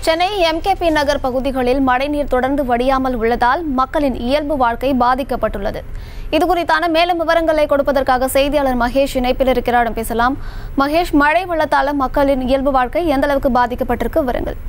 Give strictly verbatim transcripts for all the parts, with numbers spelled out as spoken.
Chennai MKB நகர் பகுதிகளில் மழைநீர் தொடர்ந்து வடியாமல் உள்ளதால் மக்களின் இயல்பு வாழ்க்கை பாதிக்கப்பட்டுள்ளது. இதுகுறித்தான மேலும் விவரங்களை கொடுப்பதற்காக செய்தியாளர் மகேஷ் இணைப்பில் இருக்கிறார். பேசலாம் மகேஷ், மழை வெள்ளத்தால் மக்களின் இயல்பு வாழ்க்கை எந்த அளவுக்கு பாதிக்கப்பட்டிருக்கு விவரங்கள்?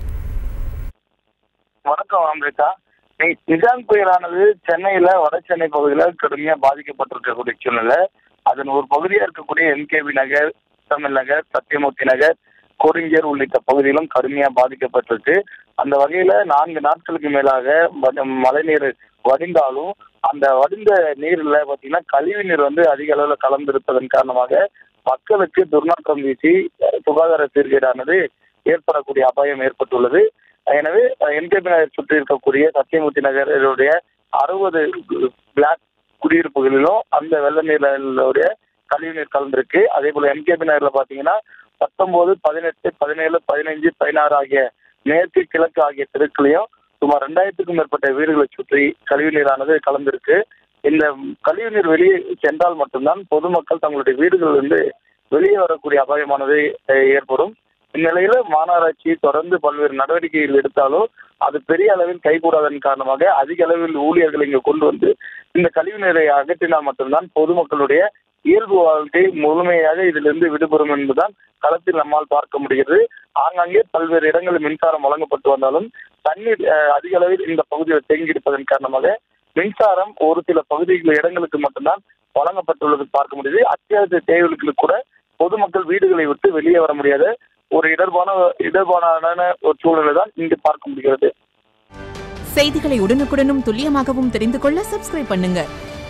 வணக்கம் அம்ரிதா. நிஜாம் புயலானது சென்னையில வட சென்னை பகுதியில் கடுமையா பாதிக்கப்பட்டிருக்கக்கூடிய சூழ்நிலை. அதன் ஒரு பகுதியா இருக்கக்கூடிய எம்கேபி நகர், தமிழ் நகர், சத்தியமூர்த்தி நகர், கோரிஞ்சர் உள்ளிட்ட பகுதியிலும் கடுமையா பாதிக்கப்பட்டிருக்கு. அந்த வகையில நான்கு நாட்களுக்கு மேலாக மழைநீர் வடிந்தாலும் அந்த வடிந்த நீர்ல பாத்தீங்கன்னா கழிவு நீர் வந்து அதிக அளவுல கலந்திருப்பதன் காரணமாக மக்களுக்கு துர்நாற்றம் வீசி சுகாதார சீர்கேடானது ஏற்படக்கூடிய அபாயம் ஏற்பட்டுள்ளது. எனவே எம்கேபி நகர் சுற்றி இருக்கக்கூடிய சத்தியமூர்த்தி நகருடைய அறுபது பிளாக் குடியிருப்புகளிலும் அந்த வெள்ள நீருடைய கழிவு நீர் கலந்திருக்கு. அதே போல எம்கேபி நகர்ல பாத்தீங்கன்னா பத்தொன்பது, பதினெட்டு, பதினேழு, பதினைஞ்சு, பதினாறு ஆகிய மேற்கு கிழக்கு ஆகிய தெருக்களையும் சுமார் இரண்டாயிரத்துக்கும் மேற்பட்ட வீடுகளை சுற்றி கழிவு நீரானது கலந்திருக்கு. இந்த கழிவு நீர் வெளியே சென்றால் மட்டும்தான் பொதுமக்கள் தங்களுடைய வீடுகளிலிருந்து வெளியே வரக்கூடிய அபாயமானது ஏற்படும். இந்நிலையில மாநகராட்சி தொடர்ந்து பல்வேறு நடவடிக்கைகள் எடுத்தாலும் அது பெரிய அளவில் கைகூடாதன் காரணமாக அதிக அளவில் ஊழியர்கள் இங்கு கொண்டு வந்து இந்த கழிவு நீரை அகற்றினால் மட்டும்தான் பொதுமக்களுடைய இயல்பு வாழ்க்கை முழுமையாக இதிலிருந்து விடுபடும் என்பதுதான் களத்தில் நம்மால் பார்க்க முடிகிறது. ஆங்காங்கே பல்வேறு இடங்களில் மின்சாரம் வழங்கப்பட்டு வந்தாலும் தண்ணீர் அதிக அளவில் இந்த பகுதியில் தேங்கியிருப்பதன் காரணமாக மின்சாரம் ஒரு சில பகுதிகள் இடங்களுக்கு மட்டும்தான் வழங்கப்பட்டுள்ளது பார்க்க முடியுது. அத்தியாவசிய தேவைகளுக்கு கூட பொதுமக்கள் வீடுகளை விட்டு வெளியே வர முடியாத ஒரு இடர்பான இடர்பான ஒரு சூழ்நிலை தான் இங்கு பார்க்க முடிகிறது. செய்திகளை உடனுக்குடனும் துல்லியமாகவும் தெரிந்து கொள்ள சப்ஸ்கிரைப் பண்ணுங்க.